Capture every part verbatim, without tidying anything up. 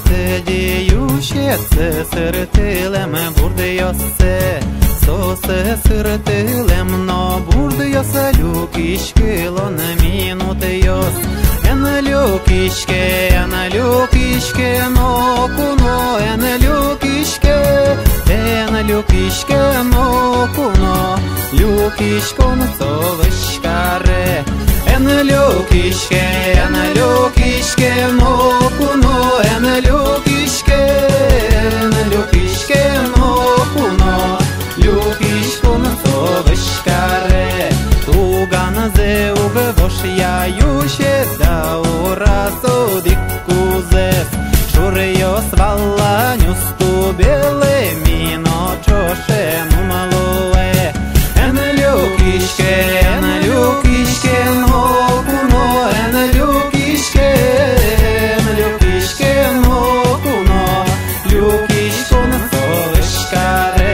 Diejušėse sırtılem burdiyose Sose sırtılem no burdiyose Liukişkilon minutijos En liukişke, en liukişke no kuno En liukişke, en liukişke no kuno Liukişkon soviškare En liukişke, en liukişke no kuno En liukişke, en liukişke no kuno Liukişkon soviškare Tugan zeug vošjajuše da uraso dikuzes Šurijos valanius tu bėlė mino čoše numalue En liukişke, en liukişke no kuno En liukişke, en liukişke no kuno Liukişkon soviškare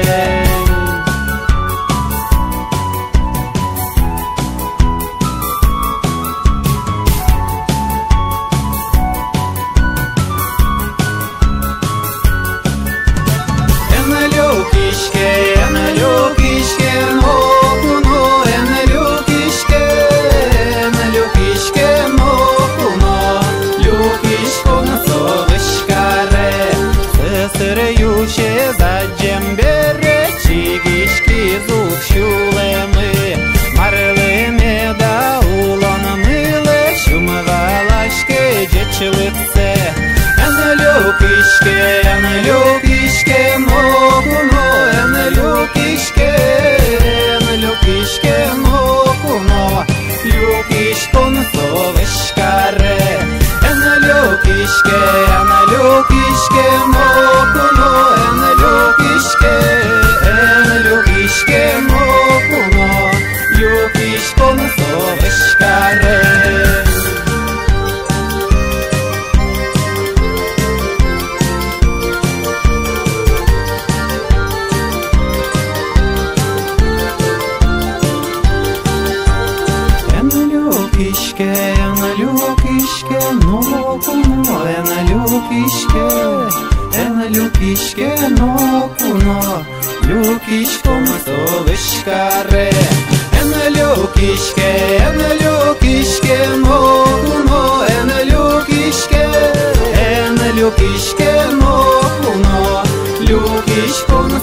Сырюще за джембере чигишки зукшулемы Марлыме да улон мылы шумвалашке жечилыце Эн люкишке, эн люкишке мокуно Эн люкишке, эн люкишке мокуно Люкишкон совешкаре Эн люкишке, эн люкишке мокуно En liukişke, en liukişke mokuno Liukişkon soviškare En liukişke, en liukişke mokuno En liukişke En liukişke no kuno Liukişkon soviškare En liukişke, en liukişke no kuno En liukişke, en liukişke no kuno Liukişkon